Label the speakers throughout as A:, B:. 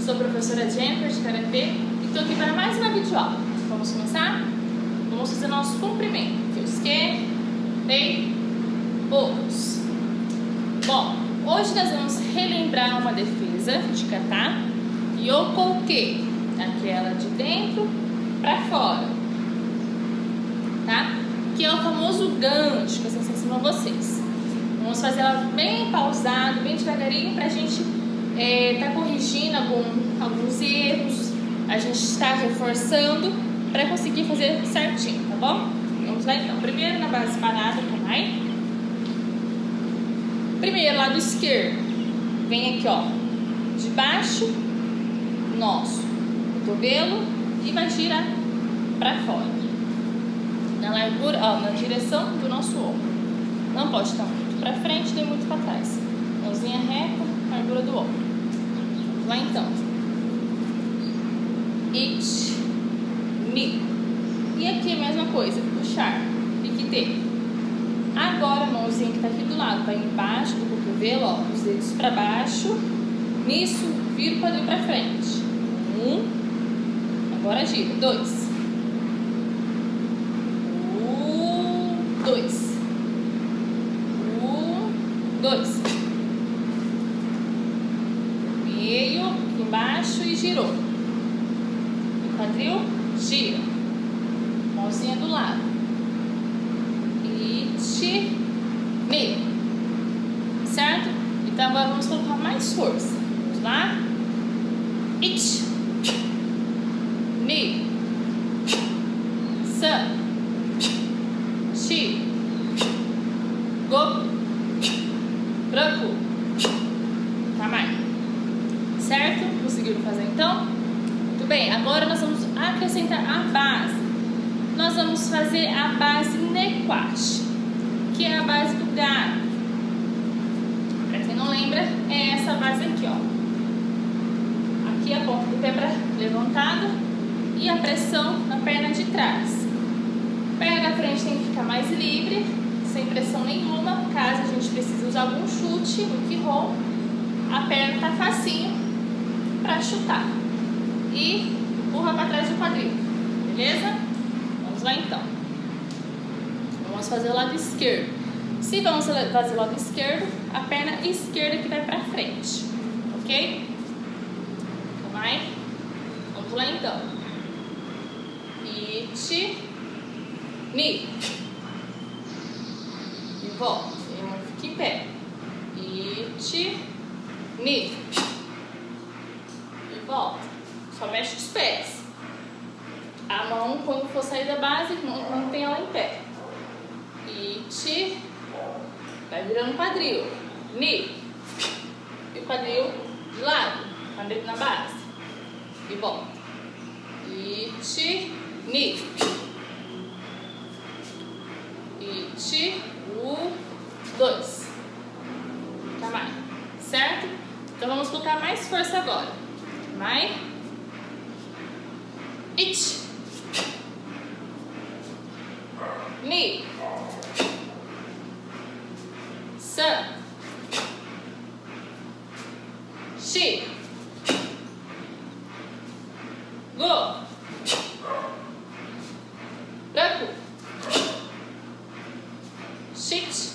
A: Sou a professora Jennifer de Karatê e estou aqui para mais uma videoaula. Vamos começar? Vamos fazer nosso cumprimento. Kyosuke, Rei, Os. Bom, hoje nós vamos relembrar uma defesa de kata Yokoke, aquela de dentro para fora, tá? Que é o famoso gancho que eu sempre ensino a vocês. Vamos fazer ela bem pausado, bem devagarinho, para a gente tá corrigindo alguns erros, a gente está reforçando para conseguir fazer certinho, tá bom? Vamos lá então. Primeiro na base parada, vai. Primeiro, lado esquerdo, vem aqui, ó, de baixo, nosso cotovelo e vai girar para fora, na largura, ó, na direção do nosso ombro. Não pode estar muito para frente nem muito para trás. Mãozinha reta, largura do ombro. Vamos lá então. Ichi, ni. E aqui a mesma coisa, puxar, ikite. Agora a mãozinha que está aqui do lado vai embaixo do cotovelo, ó, os dedos para baixo. Nisso, vira o quadril para frente. Agora gira. 2. 2. 2. Meio, aqui embaixo e girou. O quadril, gira. Mãozinha do lado. Ichi, meio. Certo? Então agora vamos colocar mais força. Vamos lá? Ichi, ni, san, shi, go, raku, tamai. Certo? Conseguiram fazer então? Muito bem, agora nós vamos acrescentar a base. Nós vamos fazer a base nekwashi, que é a base do gato. Para quem não lembra, é essa base aqui, ó. Aqui a ponta do pé levantada e a pressão na perna de trás. A perna da frente tem que ficar mais livre, sem pressão nenhuma. Caso a gente precise usar algum chute, no kihon, a perna tá facinho para chutar. E empurra para trás do quadril. Beleza? Vamos lá então. Vamos fazer o lado esquerdo. Se vamos fazer o lado esquerdo, a perna esquerda que vai para frente. Ok? Então vai. Vamos lá então. Ichi, ni. E volta. E a mão fica em pé. Ichi, ni. E volta. Só mexe os pés. A mão, quando for sair da base, mantém ela em pé. Ichi. Vai virando o quadril. Ni. E o quadril de lado. Quadril na base. E volta. Ichi, ni. Ichi, 2. Tamai. Certo? Então vamos colocar mais força agora. Tamai. Ichi. Ni. San. Shi. Go. Raku. Shichi.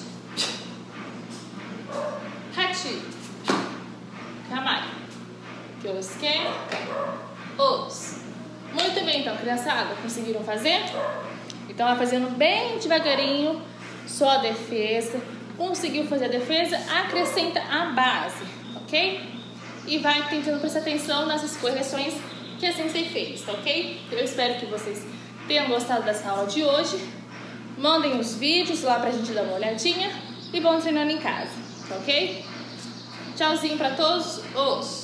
A: Hachi. Kamai. Kyosuke. Os. Muito bem, então, criançada, conseguiram fazer? Então, vai fazendo bem devagarinho, só a defesa. Conseguiu fazer a defesa, acrescenta a base, ok? E vai tentando prestar atenção nessas correções que a Sensei fez, tá ok? Eu espero que vocês tenham gostado dessa aula de hoje. Mandem os vídeos lá pra gente dar uma olhadinha e vão treinando em casa, tá ok? Tchauzinho pra todos. Os.